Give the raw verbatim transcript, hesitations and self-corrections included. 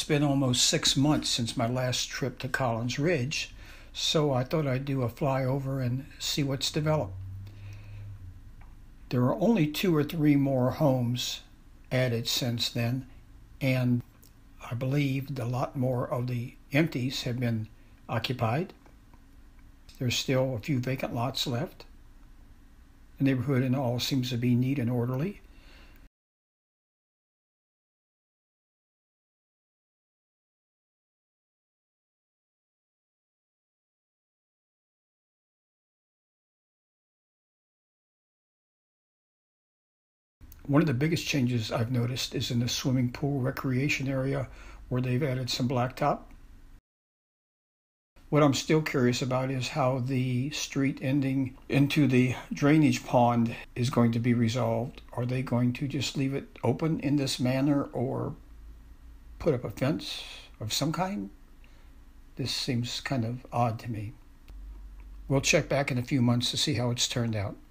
It's been almost six months since my last trip to Collins Ridge, so I thought I'd do a flyover and see what's developed. There are only two or three more homes added since then, and I believe a lot more of the empties have been occupied. There's still a few vacant lots left. The neighborhood in all seems to be neat and orderly. One of the biggest changes I've noticed is in the swimming pool recreation area where they've added some blacktop. What I'm still curious about is how the street ending into the drainage pond is going to be resolved. Are they going to just leave it open in this manner or put up a fence of some kind? This seems kind of odd to me. We'll check back in a few months to see how it's turned out.